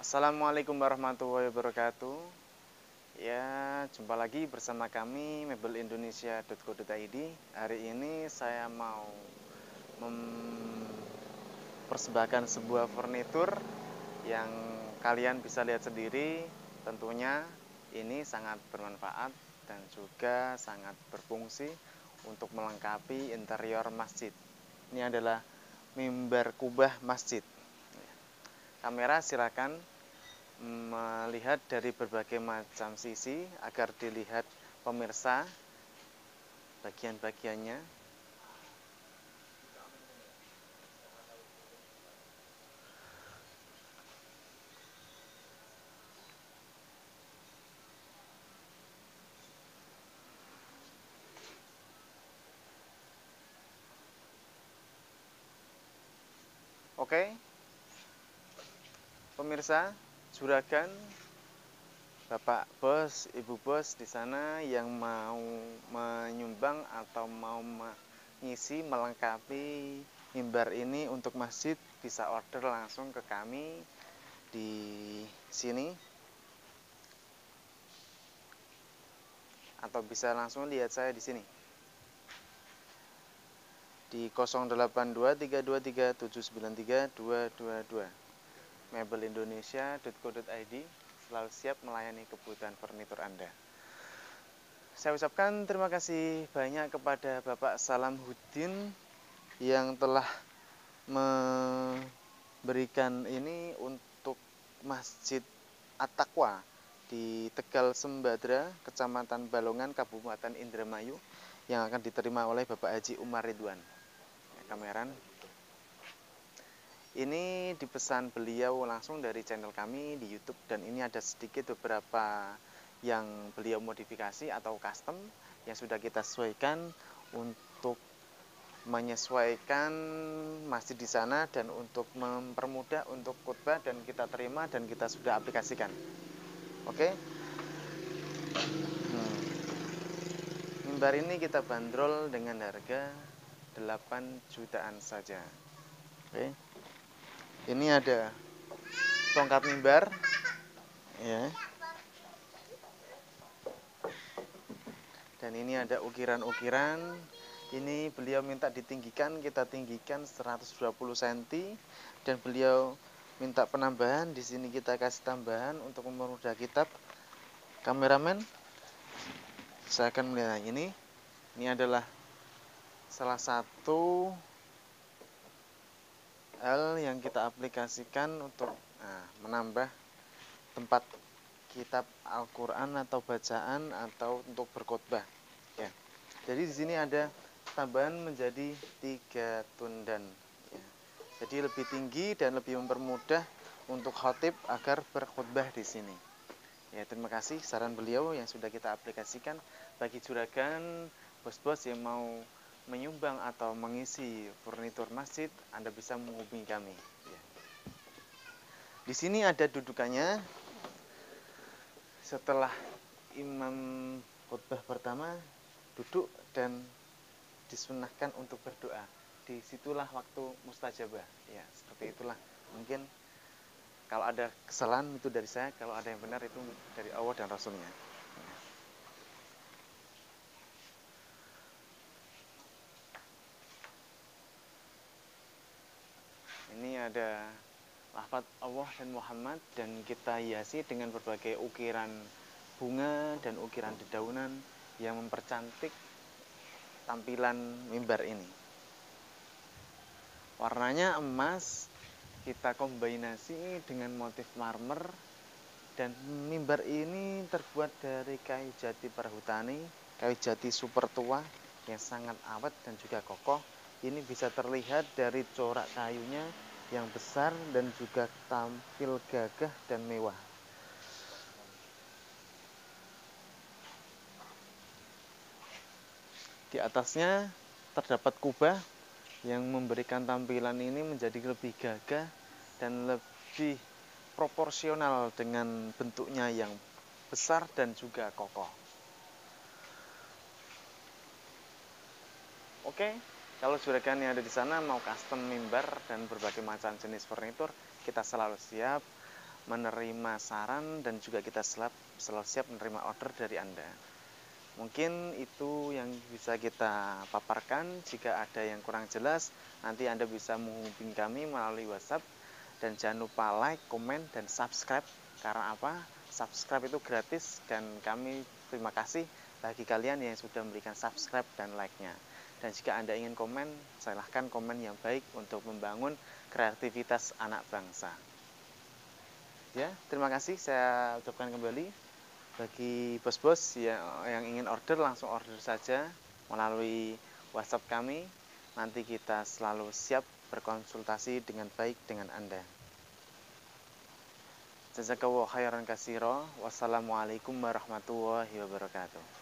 Assalamualaikum warahmatullahi wabarakatuh. Ya, jumpa lagi bersama kami mebel-indonesia.co.id. Hari ini saya mau mempersembahkan sebuah furnitur yang kalian bisa lihat sendiri. Tentunya ini sangat bermanfaat dan juga sangat berfungsi untuk melengkapi interior masjid. Ini adalah mimbar kubah masjid. Kamera silakan melihat dari berbagai macam sisi agar dilihat pemirsa bagian-bagiannya. Oke, pemirsa, juragan, Bapak Bos, Ibu Bos di sana yang mau menyumbang atau mau mengisi melengkapi mimbar ini untuk masjid bisa order langsung ke kami di sini atau bisa langsung lihat saya di sini di 082323793222 mebel-indonesia.co.id selalu siap melayani kebutuhan furnitur Anda. Saya ucapkan terima kasih banyak kepada Bapak Salam Hudin yang telah memberikan ini untuk Masjid At-Taqwa di Tegal Sembadra, Kecamatan Balongan, Kabupaten Indramayu yang akan diterima oleh Bapak Haji Umar Ridwan. Kameran. Ini dipesan beliau langsung dari channel kami di YouTube dan ini ada sedikit beberapa yang beliau modifikasi atau custom yang sudah kita sesuaikan untuk menyesuaikan masjid di sana dan untuk mempermudah untuk khutbah dan kita terima dan kita sudah aplikasikan. Oke. Mimbar ini kita bandrol dengan harga 8 jutaan saja. Oke. Ini ada tongkat mimbar ya. Dan ini ada ukiran-ukiran. Ini beliau minta ditinggikan, kita tinggikan 120 cm dan beliau minta penambahan, di sini kita kasih tambahan untuk mempermudah kitab. Kameramen, saya akan melihat ini. Ini adalah salah satu hal yang kita aplikasikan untuk menambah tempat kitab Al-Quran atau bacaan atau untuk berkhutbah. Ya. Jadi di sini ada tambahan menjadi 3 tundan. Ya. Jadi lebih tinggi dan lebih mempermudah untuk khotib agar berkhutbah di sini. Ya, terima kasih saran beliau yang sudah kita aplikasikan. Bagi juragan, bos-bos yang mau menyumbang atau mengisi furnitur masjid, Anda bisa menghubungi kami. Ya. Di sini ada dudukannya. Setelah imam khutbah pertama duduk dan disunahkan untuk berdoa. Disitulah waktu mustajabah. Ya, seperti itulah. Mungkin kalau ada kesalahan itu dari saya, kalau ada yang benar itu dari Allah dan Rasulnya. Ini ada lafaz Allah dan Muhammad dan kita hiasi dengan berbagai ukiran bunga dan ukiran dedaunan yang mempercantik tampilan mimbar ini. Warnanya emas, kita kombinasi dengan motif marmer dan mimbar ini terbuat dari kayu jati perhutani, kayu jati super tua yang sangat awet dan juga kokoh. Ini bisa terlihat dari corak kayunya yang besar dan juga tampil gagah dan mewah. Di atasnya terdapat kubah yang memberikan tampilan ini menjadi lebih gagah dan lebih proporsional dengan bentuknya yang besar dan juga kokoh. Oke, kalau juragan yang ada di sana mau custom mimbar dan berbagai macam jenis furnitur, kita selalu siap menerima saran dan juga kita selalu siap menerima order dari Anda. Mungkin itu yang bisa kita paparkan. Jika ada yang kurang jelas, nanti Anda bisa menghubungi kami melalui WhatsApp. Dan jangan lupa like, komen, dan subscribe. Karena apa? Subscribe itu gratis dan kami terima kasih bagi kalian yang sudah memberikan subscribe dan like-nya. Dan jika Anda ingin komen, silahkan komen yang baik untuk membangun kreativitas anak bangsa. Ya, terima kasih saya ucapkan kembali. Bagi bos-bos yang ingin order, langsung order saja melalui WhatsApp kami. Nanti kita selalu siap berkonsultasi dengan baik dengan Anda. Jazakallahu khairan katsira. Wassalamualaikum warahmatullahi wabarakatuh.